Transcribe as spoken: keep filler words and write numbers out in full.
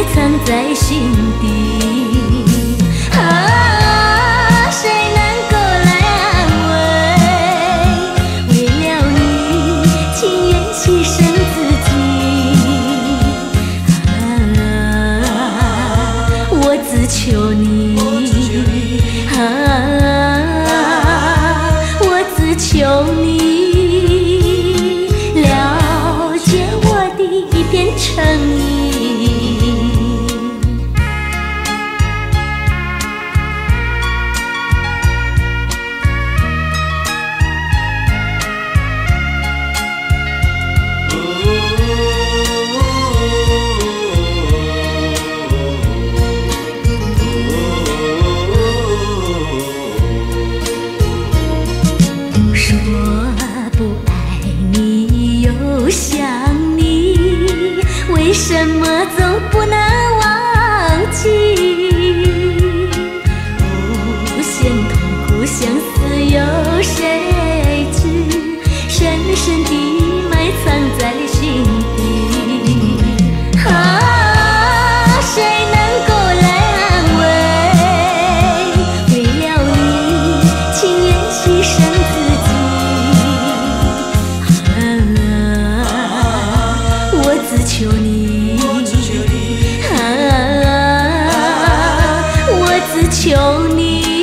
藏在心底。啊，谁能够来安慰？为了你，情愿牺牲自己。啊，我只求你。啊，我只求你了解我的一片诚意。说不爱你又想你，为什么总不能忘记？无限痛苦相思有谁知？深深地埋藏在心底。啊，谁能够来安慰？为了你，情愿牺牲自己。啊，我只求你。啊，我只求你。